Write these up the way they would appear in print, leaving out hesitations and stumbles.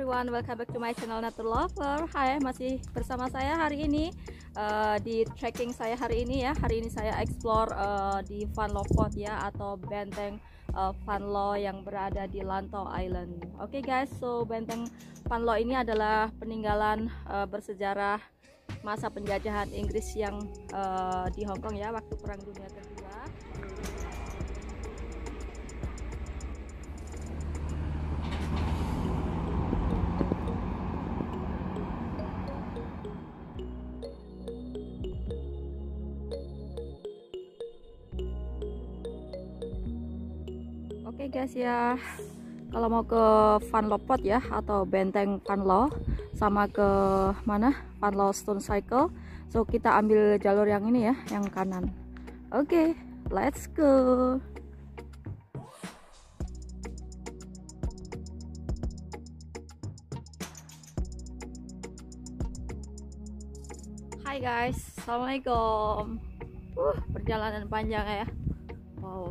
everyone, welcome back to my channel Nature Lover. Hai, masih bersama saya hari ini di trekking saya hari ini ya. Hari ini saya explore di Van Lo Fort ya, atau benteng Van Lo yang berada di Lantau Island. Oke guys, so benteng Van Lo ini adalah peninggalan bersejarah masa penjajahan Inggris yang di Hong Kong ya, waktu Perang Dunia Kedua. Oke guys ya, kalau mau ke Van Lo Fort ya, atau benteng Van Lo, sama ke mana Van Lo Stone Circle, so kita ambil jalur yang ini ya, yang kanan. Oke, let's go. Hai guys, assalamualaikum. Perjalanan panjang ya. Wow.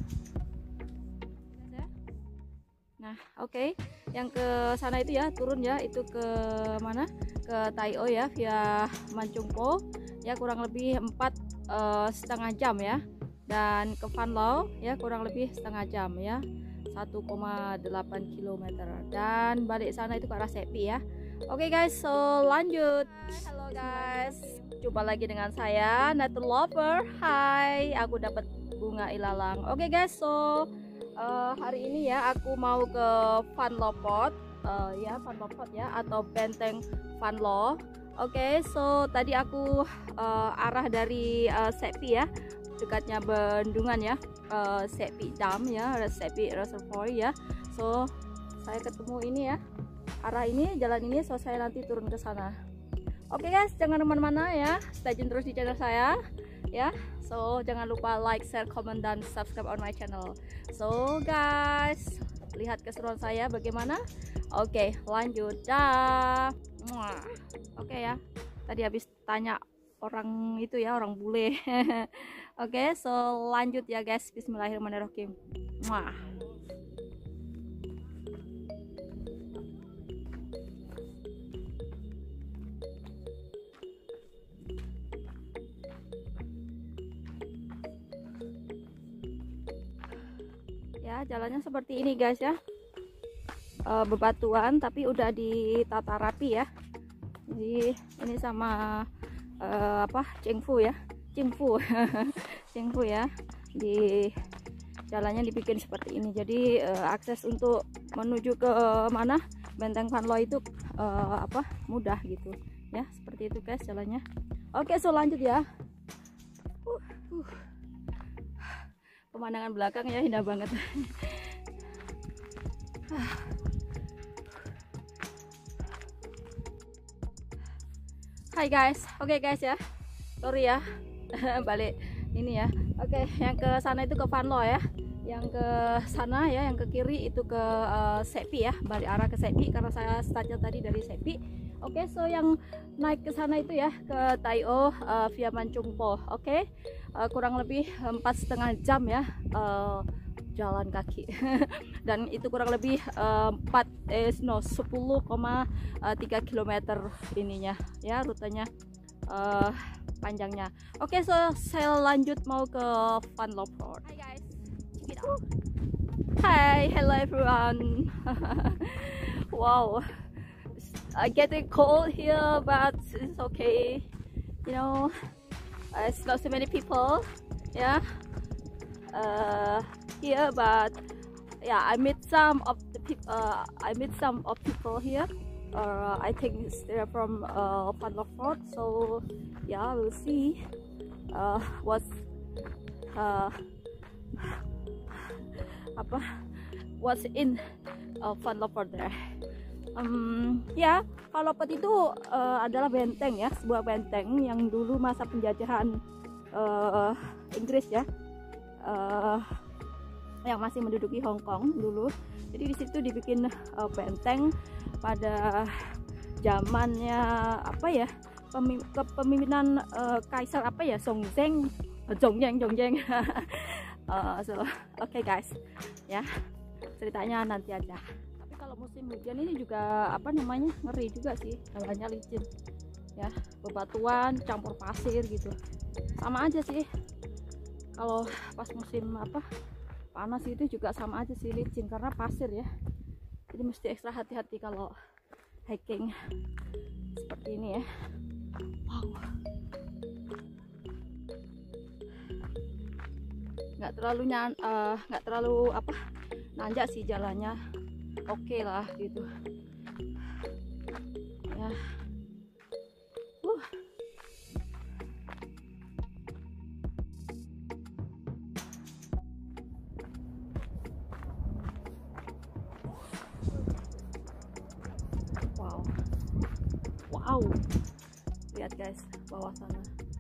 Nah, oke. Yang ke sana itu ya, turun ya, itu ke mana? Ke Tai O ya, via Mancung Po. Ya, kurang lebih 4,5 jam ya. Dan ke Van Lo ya, kurang lebih setengah jam ya. 1,8 km. Dan balik sana itu ke arah Sepi ya. Oke guys, so lanjut. Halo guys, jumpa lagi dengan saya Nature Lover. Hai, aku dapat bunga ilalang. Oke guys, so hari ini ya aku mau ke Van Lo Fort ya, Van Lo Fort ya, atau benteng Van Lo. Oke, so tadi aku arah dari Sepi ya, dekatnya bendungan ya, Sepi Dam ya, Sepi Reservoir ya. So saya ketemu ini ya, arah ini, jalan ini, so saya nanti turun ke sana. Oke guys, jangan kemana-mana ya, stay tune terus di channel saya ya. So jangan lupa like, share, comment, dan subscribe on my channel. So guys, lihat keseruan saya bagaimana. Oke, lanjut dah. Oke ya, tadi habis tanya orang itu ya, orang bule. Oke, so lanjut ya guys. Bismillahirrahmanirrahim. Ya, jalannya seperti ini guys ya, bebatuan tapi udah ditata rapi ya. Jadi ini sama Cengfu ya, Cengfu Cengfu ya, di jalannya dibikin seperti ini. Jadi akses untuk menuju ke mana benteng Van Lo itu mudah gitu ya, seperti itu guys jalannya. Oke, so lanjut ya. Pemandangan belakang ya indah banget. Hai guys, oke guys ya, sorry ya, balik ini ya. Oke, yang ke sana itu ke Van Lo ya, yang ke sana ya, yang ke kiri itu ke Sepi ya, balik arah ke Sepi karena saya startnya tadi dari Sepi. Oke, so yang naik ke sana itu ya, ke Tai O via Mancung Po. Oke, kurang lebih 4,5 jam ya jalan kaki. Dan itu kurang lebih 10,3 km ininya ya, rutenya panjangnya. Oke, so saya lanjut mau ke Van Lo Fort. Hai guys, check it out. Hi, hello everyone. Wow, getting cold here, but it's okay. You know, it's not so many people, yeah, here, but yeah, I met some of the people. I met some of people here. I think they're from Van Lo Fort. So yeah, we'll see what's in Van Lo Fort there. Ya, Van Lo Fort itu adalah benteng ya, sebuah benteng yang dulu masa penjajahan Inggris ya, yang masih menduduki Hong Kong dulu. Jadi di situ dibikin benteng pada zamannya kepemimpinan Kaisar Zongjeng. So, oke guys, ya ceritanya nanti aja. Tapi kalau musim hujan ini juga apa namanya, ngeri juga sih, jalannya licin ya, bebatuan campur pasir gitu. Sama aja sih kalau pas musim apa panas itu juga sama aja sih, licin karena pasir ya. Jadi mesti ekstra hati-hati kalau hiking seperti ini ya. Wow, nggak terlalu apa nanjak sih jalannya, oke lah gitu ya. Wow, wow, lihat guys bawah sana.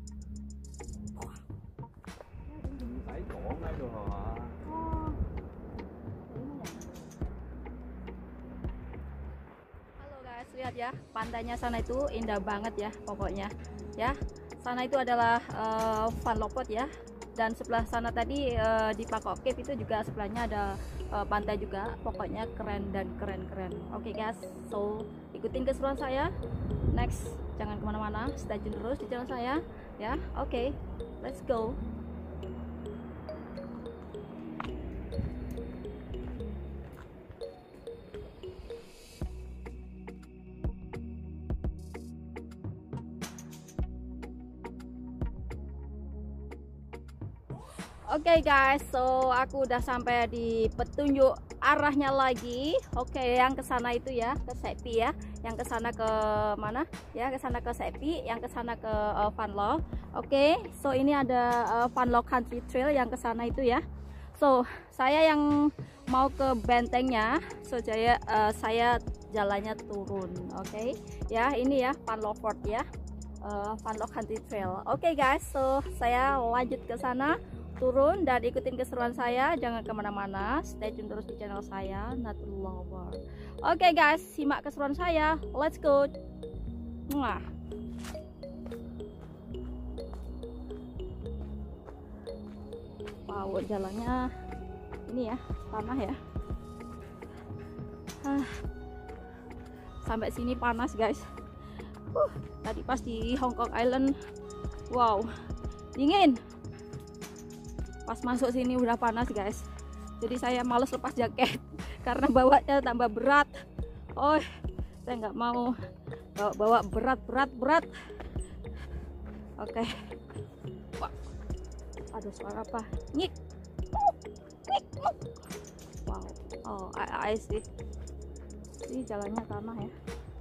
Halo guys, lihat ya, pantainya sana itu indah banget ya pokoknya ya. Sana itu adalah Van Lopot ya, dan sebelah sana tadi di Pakok Cave itu juga sebelahnya ada pantai juga. Pokoknya keren dan keren. Oke guys, so ikutin keseruan saya next, jangan kemana-mana, stay tune terus di channel saya ya. Oke, let's go. Oke guys, so aku udah sampai di petunjuk arahnya lagi. Oke, yang ke sana itu ya, ke Sepi ya. Yang ke sana ke mana? Ya, ke sana ke Sepi, yang ke sana ke Van Lo. Oke, so ini ada Van Lo Country Trail yang ke sana itu ya. So, saya yang mau ke bentengnya, so saya jalannya turun. Oke. Ya, ini ya Van Lo Fort ya. Van Lo Country Trail. Oke guys, so saya lanjut ke sana, turun dan ikutin keseruan saya, jangan kemana-mana, stay tune terus di channel saya Natul Lover. Oke guys, simak keseruan saya, let's go. Mwah. Wow, jalannya ini ya, tanah ya. Sampai sini panas guys. Tadi pas di Hong Kong Island, wow, dingin. Pas masuk sini udah panas guys, jadi saya males lepas jaket karena bawanya tambah berat. Oh, saya nggak mau bawa berat. Oke. Wah, ada suara apa? Nyik. Wow. Oh, I see. Ini jalannya tanah ya.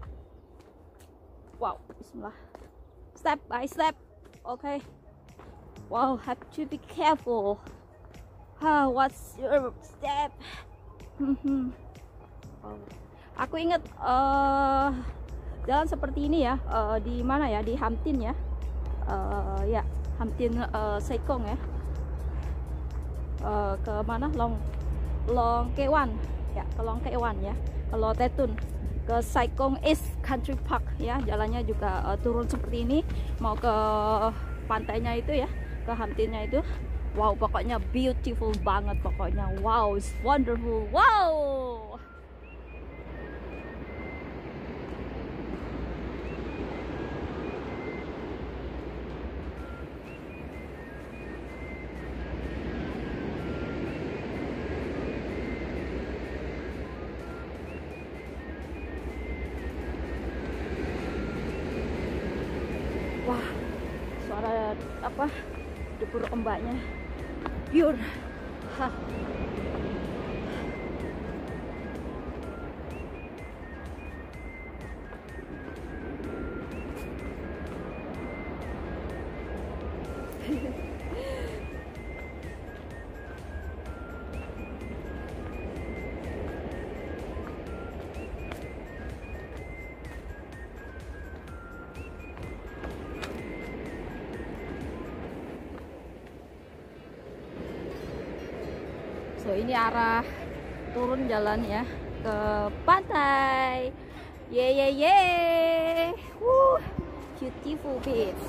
Wow, bismillah. Step by step. Okay. Wow, have to be careful. What's your step? Wow. Aku ingat jalan seperti ini ya, di mana ya, di Hamtin ya. Ya, Hamtin Sekong ya. Ke mana? Long Kewan ya, ke Long Kewan ya. Kalau Tetun ke Saikong East Country Park ya, jalannya juga turun seperti ini, mau ke pantainya itu ya, ke Hamtinnya itu. Wow, pokoknya beautiful banget pokoknya. Wow, it's wonderful. Wow. Wah, suara apa, debur ombaknya pure. Hah. So ini arah turun jalan ya ke pantai. Ye. Beautiful beach.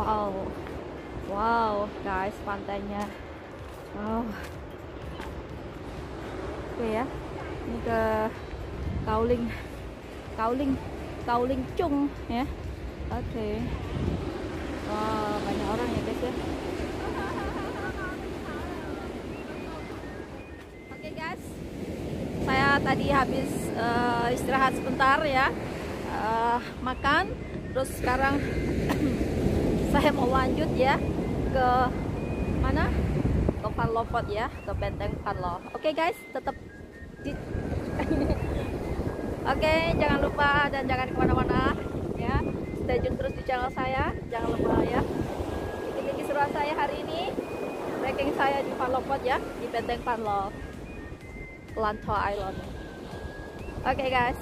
Wow guys, pantainya. Wow. Oke ya. Ini ke Kauling Kauling Kauling Chung ya. Oke. Wah, banyak orang ya guys ya. Oke guys, saya tadi habis istirahat sebentar ya, makan, terus sekarang saya mau lanjut ya ke mana, ke Van Lo Fort ya, ke Benteng Van Lo. Oke guys, tetap di Oke, jangan lupa dan jangan kemana-mana ya, stay tune terus di channel saya, jangan lupa ya ikuti keseruan saya hari ini, trekking saya di Van Lo Fort ya, di Benteng Van Lo, Lantau Island. Oke guys,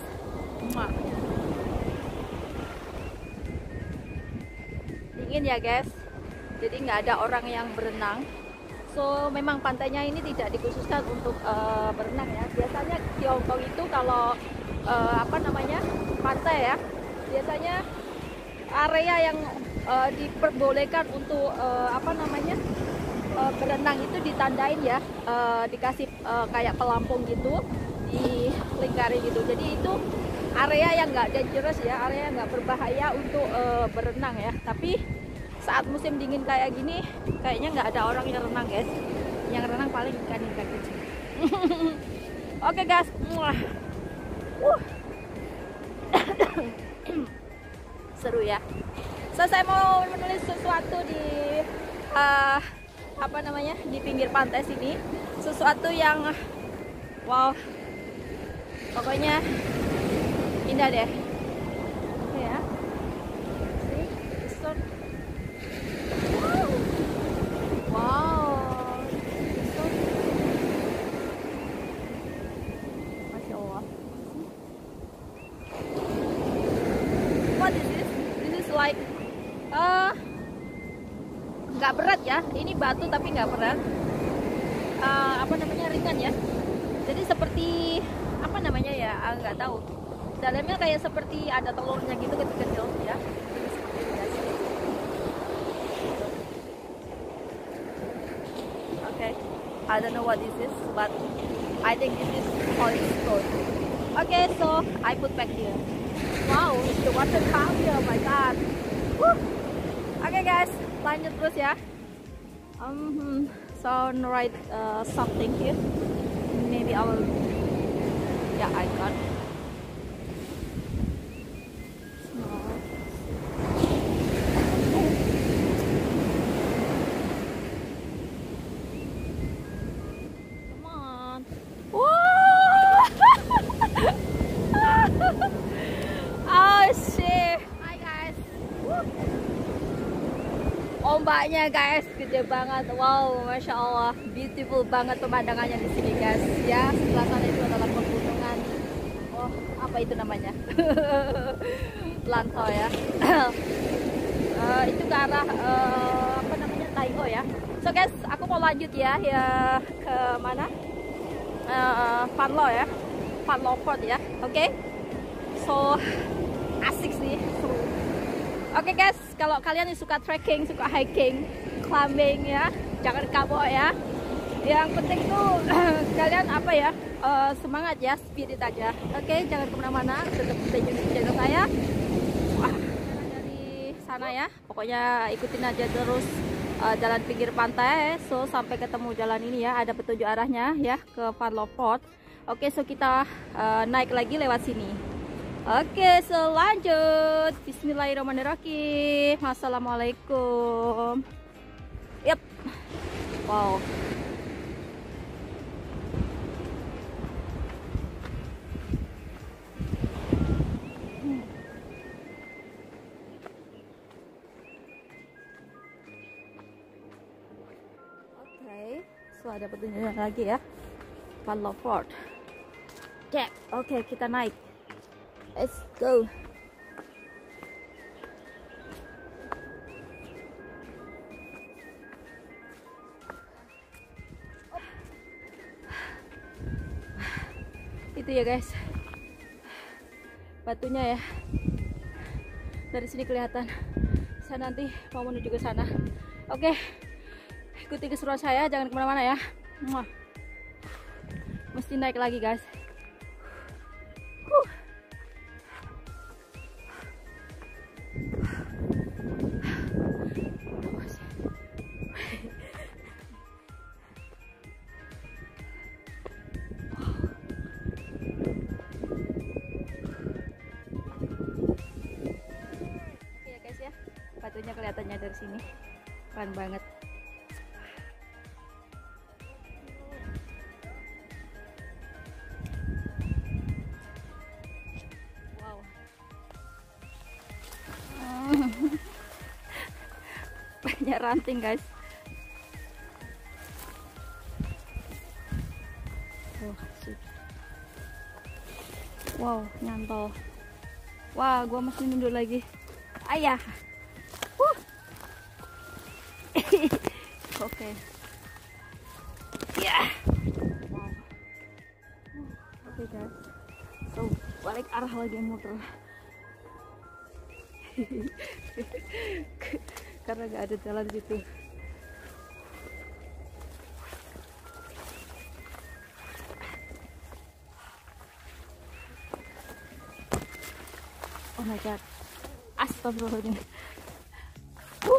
dingin ya guys, jadi nggak ada orang yang berenang. So memang pantainya ini tidak dikhususkan untuk berenang ya. Biasanya di Hong Kong itu kalau apa namanya, pantai ya, biasanya area yang diperbolehkan untuk apa namanya, berenang itu ditandain ya, dikasih kayak pelampung gitu, dilingkari gitu. Jadi itu area yang nggak dangerous ya, area yang nggak berbahaya untuk berenang ya. Tapi saat musim dingin kayak gini, kayaknya nggak ada orang yang renang guys. Yang renang paling ikan-ikan kecil. Oke guys, seru ya. So saya mau menulis sesuatu di apa namanya, di pinggir pantai sini, sesuatu yang wow, pokoknya indah deh ya. See, this one. Wow, this one. Masya Allah. What is this? This is like nggak berat ya, ini batu tapi nggak berat, apa namanya, ringan ya. Jadi seperti apa namanya ya, nggak tahu, dalamnya kayak seperti ada telurnya gitu, kecil-kecil ya. Okay, I don't know what this is, but I think this is polished stone. Okay, so I put back here. Wow, the water calm here, oh my god. Woo. Okay guys, lanjut terus ya. Sound right something here. Maybe I will. Yeah, I got. Come on. Oh shit. Hi guys. Ombaknya guys gede banget. Wow, masya Allah, beautiful banget pemandangannya di sini guys. Ya, sebelah sana itu adalah pegunungan. Oh, apa itu namanya? Lantau ya. Itu ke arah apa namanya, Tai O ya. So guys, aku mau lanjut ya, ke mana? Van Lo ya, Van Lo Fort ya. Oke. So asik sih, seru. Oke guys, kalau kalian yang suka trekking, suka hiking, climbing ya, jangan kapok ya. Yang penting tuh kalian apa ya, semangat ya, spirit aja. Oke, jangan kemana-mana, tetap stay tune di channel saya. Wah, dari sana ya, pokoknya ikutin aja terus jalan pinggir pantai. So sampai ketemu jalan ini ya, ada petunjuk arahnya ya, ke Van Lo Fort. Oke, so kita naik lagi lewat sini. Oke, selanjut. Bismillahirrahmanirrahim. Assalamualaikum. Yep. Wow. Oke, so ada petunjuknya lagi ya. Van Lo Fort. Cek. Oke, kita naik. Let's go. Itu ya guys, batunya ya, dari sini kelihatan. Saya nanti mau menuju ke sana. Oke, ikuti keseruan saya, jangan kemana-mana ya. Mesti naik lagi guys. batunya kelihatannya dari sini. Keren banget. Wow. Banyak ranting guys. Wow, nyantol. Wah, gua masih nunduk lagi. Ayah. Oke. Ya. Wow. Oke guys. So, balik arah lagi muter. Karena gak ada jalan situ. Oh my god, astagfirullahaladzim. Wow.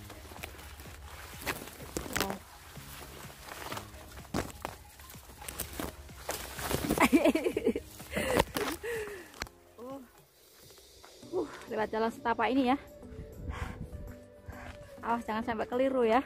Lewat jalan setapak ini ya. Awas jangan sampai keliru ya.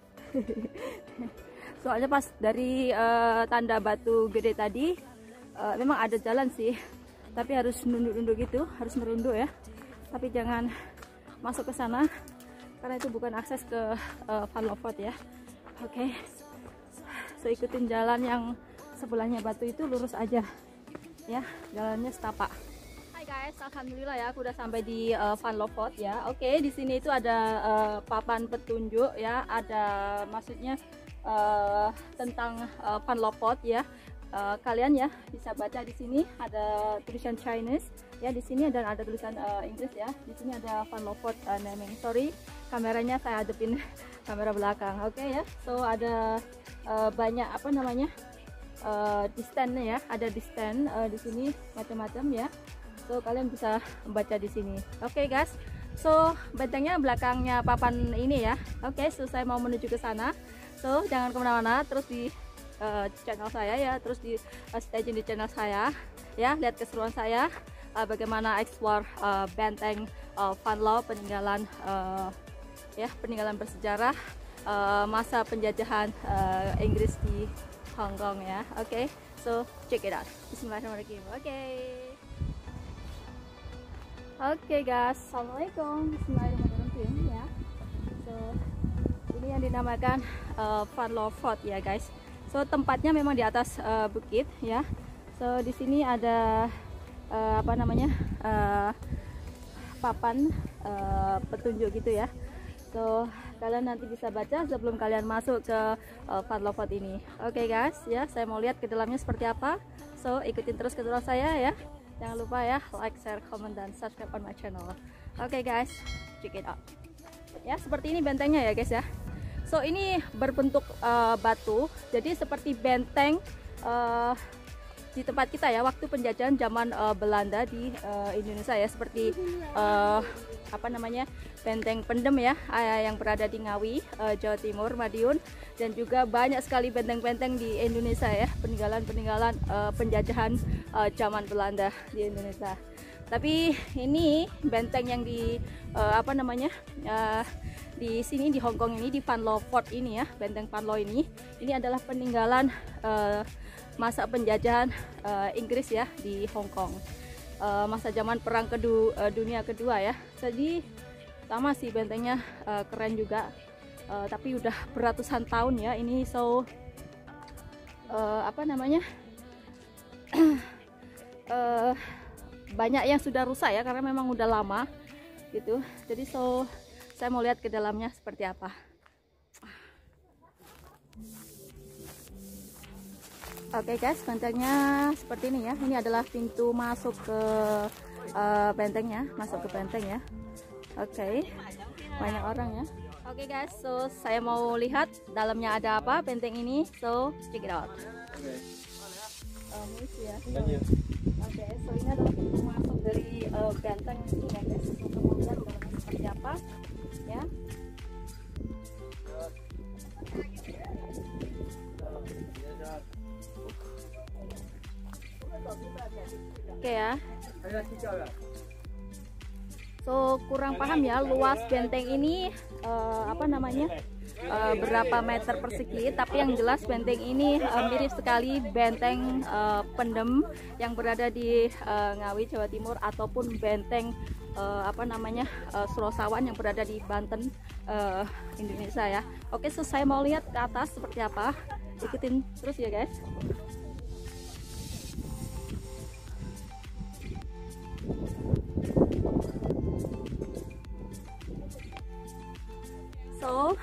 Soalnya pas dari tanda batu gede tadi memang ada jalan sih, tapi harus nunduk-nunduk gitu, harus merunduk ya. Tapi jangan masuk ke sana karena itu bukan akses ke Van Lofort ya. Oke. So ikutin jalan yang sebelahnya batu itu, lurus aja ya, jalannya setapak. Hai guys, alhamdulillah ya aku udah sampai di Van Lofort ya. Oke, di sini itu ada papan petunjuk ya, ada maksudnya tentang Van Lofort ya. Kalian ya bisa baca di sini ada tulisan Chinese ya, di sini dan ada tulisan Inggris ya. Di sini ada Van Lofort naming. Sorry, kameranya saya hadapin kamera belakang. Oke ya. So ada banyak apa namanya di stand ya, ada di stand di sini macam-macam ya. So kalian bisa baca di sini. Oke guys. So bentengnya belakangnya papan ini ya. Oke, so saya mau menuju ke sana. So jangan kemana-mana, terus di channel saya ya, terus di stay di channel saya ya, lihat keseruan saya bagaimana explore benteng Van Loo, peninggalan ya, peninggalan bersejarah masa penjajahan Inggris di Hong Kong ya. Oke, so check it out. Bismillahirrahmanirrahim. Oke guys, assalamualaikum. Bismillahirrahmanirrahim ya. So ini yang dinamakan Van Lofort ya guys. So tempatnya memang di atas bukit ya. So di sini ada apa namanya papan petunjuk gitu ya. So kalian nanti bisa baca sebelum kalian masuk ke Van Lofort ini. Oke guys ya, saya mau lihat ke dalamnya seperti apa. So ikutin terus keseruan saya ya. Jangan lupa ya like, share, comment, dan subscribe on my channel. Oke guys, check it out. Ya seperti ini bentengnya ya guys ya. So ini berbentuk batu, jadi seperti benteng di tempat kita ya, waktu penjajahan zaman Belanda di Indonesia ya, seperti apa namanya benteng Pendem ya, yang berada di Ngawi, Jawa Timur, Madiun, dan juga banyak sekali benteng-benteng di Indonesia ya, peninggalan-peninggalan penjajahan zaman Belanda di Indonesia. Tapi ini benteng yang di apa namanya di sini di Hong Kong ini, di Van Lofort ini ya, benteng Van Loo ini adalah peninggalan masa penjajahan Inggris ya di Hong Kong, masa zaman perang dunia kedua ya. Jadi sama sih bentengnya, keren juga, tapi udah beratusan tahun ya ini. So apa namanya banyak yang sudah rusak ya, karena memang udah lama gitu. Jadi so saya mau lihat ke dalamnya seperti apa. Oke guys, bentengnya seperti ini ya. Ini adalah pintu masuk ke bentengnya, masuk ke benteng ya. Oke, banyak orang ya. Oke guys, so saya mau lihat dalamnya ada apa benteng ini. So check it out. Ya. Oke, so ini adalah pintu masuk dari benteng ini ya guys. Kemudian dalamnya seperti apa ya. Oke ya. So So kurang paham ya luas benteng ini apa namanya berapa meter persegi, tapi yang jelas benteng ini mirip sekali benteng Pendem yang berada di Ngawi Jawa Timur, ataupun benteng apa namanya Surosawan yang berada di Banten Indonesia ya. Oke, so saya mau lihat ke atas seperti apa, ikutin terus ya guys. So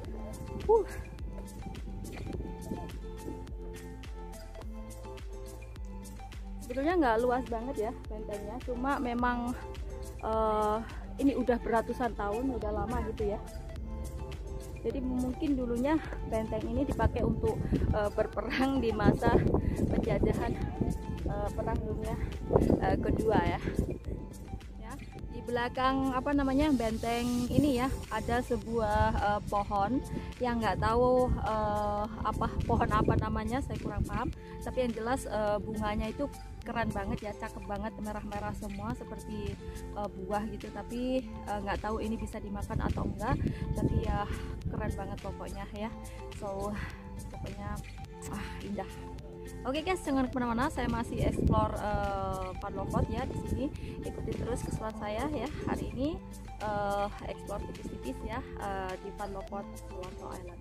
sebetulnya nggak luas banget ya bentengnya, cuma memang ini udah beratusan tahun, udah lama gitu ya. Jadi mungkin dulunya benteng ini dipakai untuk berperang di masa penjajahan Perang Dunia Kedua ya. Di belakang apa namanya benteng ini ya ada sebuah pohon yang nggak tahu apa pohon apa namanya, saya kurang paham, tapi yang jelas bunganya itu keren banget ya, cakep banget, merah-merah semua seperti buah gitu, tapi nggak tahu ini bisa dimakan atau enggak, tapi ya keren banget pokoknya ya. So pokoknya indah. Oke guys, jangan kemana-mana, saya masih explore Padlokot ya di sini. Ikuti terus keseruan saya ya hari ini, explore tipis-tipis ya di Padlokot Lanto Island.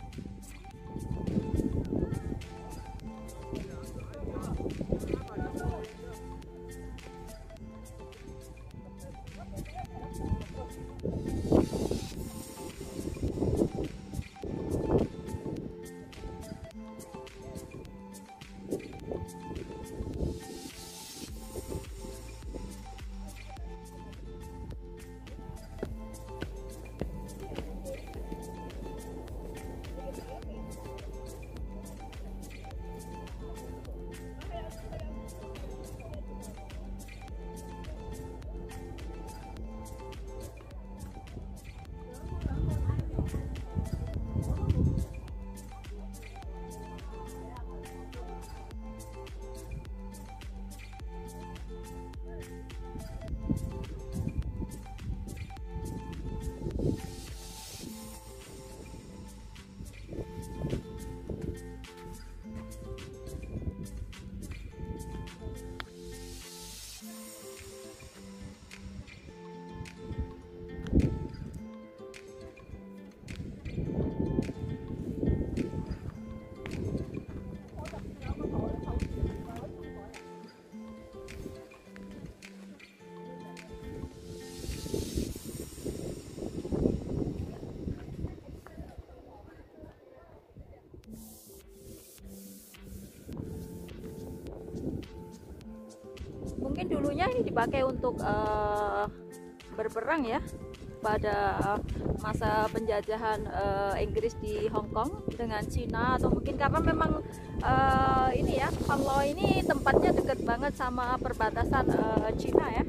Mungkin dulunya ini dipakai untuk berperang ya pada masa penjajahan Inggris di Hong Kong dengan Cina, atau mungkin karena memang ini ya Panlo ini tempatnya dekat banget sama perbatasan Cina ya.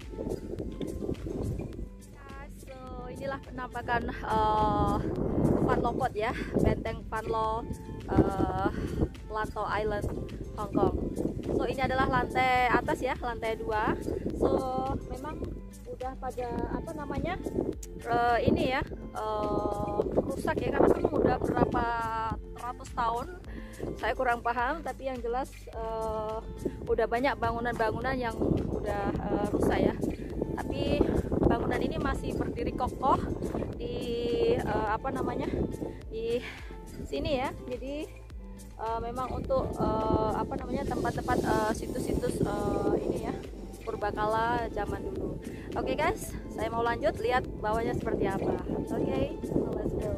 So inilah penampakan Padlokot ya, benteng Panlo Lanto Island Hong Kong. So ini adalah lantai atas ya, lantai 2. So memang udah pada apa namanya ini ya rusak ya, karena memang udah berapa ratus tahun, saya kurang paham, tapi yang jelas udah banyak bangunan-bangunan yang udah rusak ya. Tapi bangunan ini masih berdiri kokoh di apa namanya di sini ya. Jadi memang untuk apa namanya tempat-tempat situs-situs ini ya purbakala zaman dulu. Oke guys, saya mau lanjut lihat bawahnya seperti apa. Oke, let's go.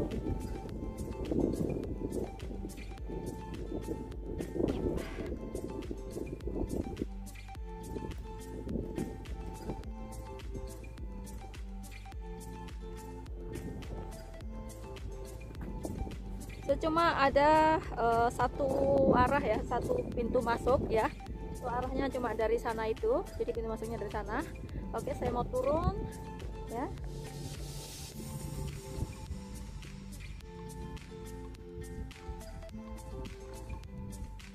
So, cuma ada satu arah ya, satu pintu masuk ya. So, arahnya cuma dari sana itu, jadi pintu masuknya dari sana. Oke, saya mau turun ya.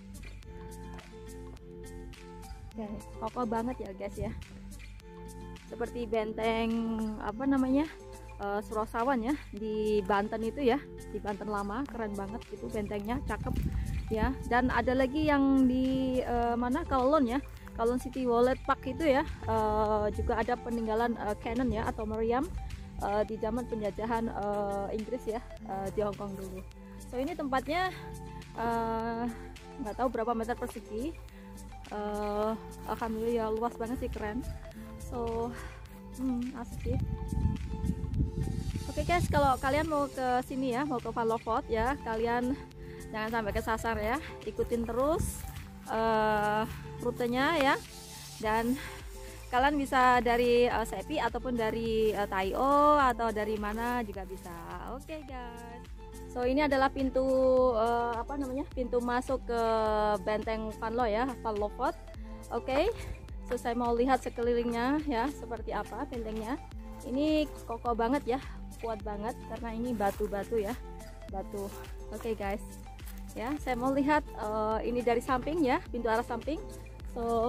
Oke, kokoh banget ya guys ya. seperti benteng apa namanya, Surasawan ya, di Banten itu ya, di Banten lama, keren banget gitu bentengnya, cakep ya. Dan ada lagi yang di mana, Kowloon ya, Kowloon City Wallet Park itu ya, juga ada peninggalan Cannon ya atau meriam di zaman penjajahan Inggris ya, di Hong Kong dulu. So ini tempatnya nggak tahu berapa meter persegi, alhamdulillah ya, luas banget sih, keren. So asik sih. Oke guys, kalau kalian mau ke sini ya, mau ke Van Loo Fort ya, kalian jangan sampai kesasar ya, ikutin terus rutenya ya. Dan kalian bisa dari Sepi ataupun dari Tai O atau dari mana juga bisa. Oke guys, so ini adalah pintu apa namanya, pintu masuk ke benteng Van Loo ya, Van Loo Fort. Oke, so saya mau lihat sekelilingnya ya, seperti apa bentengnya. Ini kokoh banget ya, kuat banget karena ini batu-batu ya, batu. Oke guys ya, saya mau lihat ini dari samping ya, pintu arah samping. So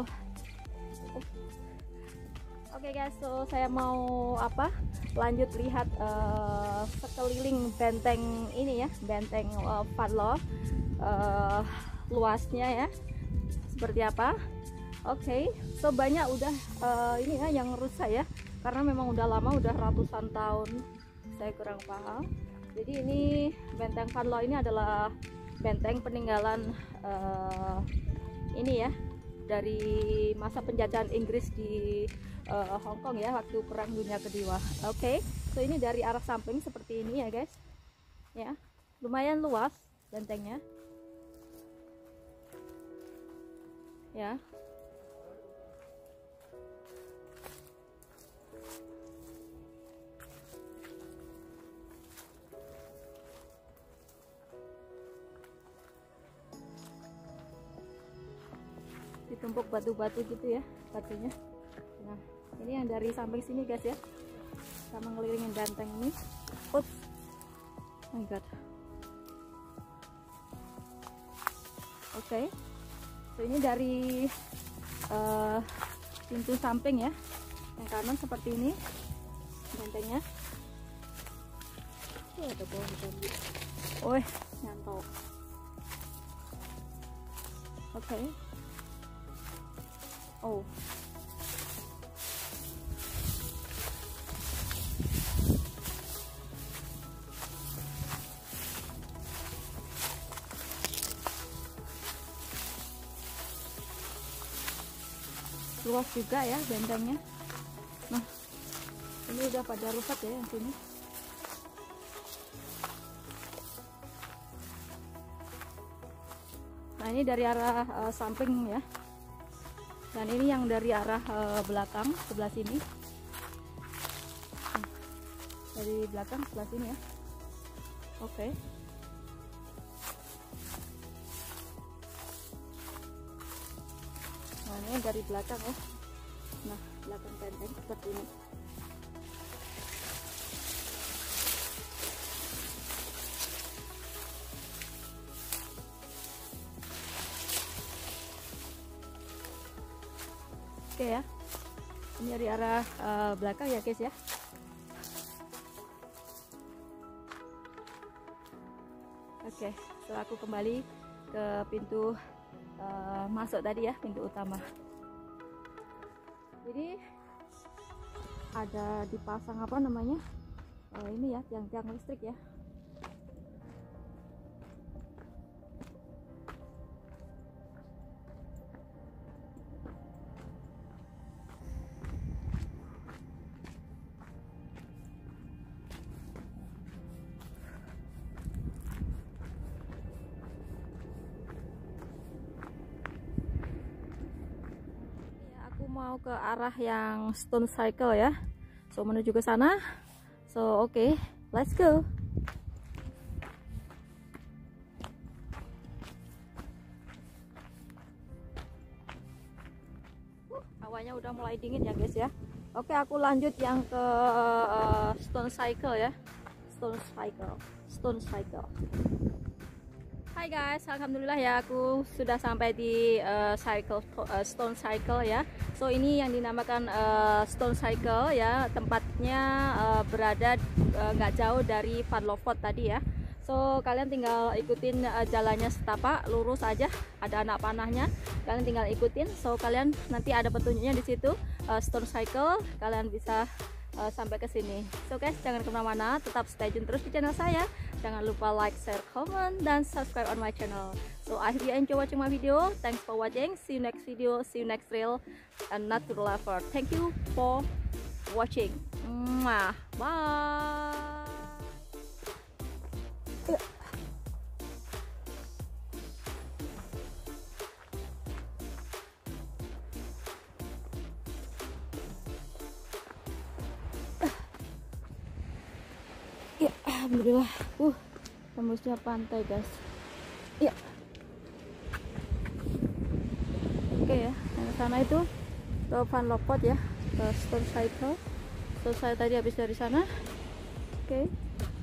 oke guys, so saya mau apa, lanjut lihat sekeliling benteng ini ya, benteng Van Loo, luasnya ya seperti apa. Oke, so banyak udah ini ya yang rusak ya, karena memang udah lama, udah ratusan tahun, saya kurang paham. Jadi ini benteng Van Loo ini adalah benteng peninggalan ini ya, dari masa penjajahan Inggris di Hong Kong ya, waktu Perang Dunia Kedua. Oke, so ini dari arah samping seperti ini ya guys ya, lumayan luas bentengnya ya. Ditumpuk batu-batu gitu ya, batunya. Nah ini yang dari samping sini guys ya, kita mengelilingin benteng ini. Oops, oh my god. Oke, so ini dari pintu samping ya, yang kanan seperti ini bentengnya. Ada pohon bambu. Oh, nyantol. Oke. Oh, luas juga ya bentengnya. Nah ini udah pada rusak ya yang sini. Nah ini dari arah samping ya, dan ini yang dari arah belakang sebelah sini. Dari belakang sebelah sini ya. Oke. Nah ini dari belakang ya. Nah belakang benteng seperti ini. Oke ya, ini dari arah belakang ya guys ya. Oke, setelah aku kembali ke pintu masuk tadi ya, pintu utama. Jadi ada dipasang apa namanya, ini ya, tiang-tiang listrik ya. Mau ke arah yang Stone Circle ya, so menuju ke sana. So oke, let's go. Hawanya udah mulai dingin ya guys ya. Oke, aku lanjut yang ke Stone Circle ya, Stone Circle. Hai guys, alhamdulillah ya aku sudah sampai di Stone Cycle ya. So ini yang dinamakan Stone Cycle ya, tempatnya berada nggak jauh dari Van Loffot tadi ya. So kalian tinggal ikutin jalannya setapak lurus aja, ada anak panahnya, kalian tinggal ikutin. So kalian nanti ada petunjuknya di situ, Stone Cycle, kalian bisa sampai ke sini. So guys, jangan kemana-mana, tetap stay tune terus di channel saya. Jangan lupa like, share, comment, dan subscribe on my channel. So I hope you enjoy watching my video. Thanks for watching. See you next video. See you next reel. And not to the lover. Thank you for watching. Mwah. Bye. Ya, alhamdulillah. Tembusnya pantai, guys. Ya. Oke ya, yang sana itu ke Van Loffot ya, ke Stone Cycle. So saya tadi habis dari sana. Oke.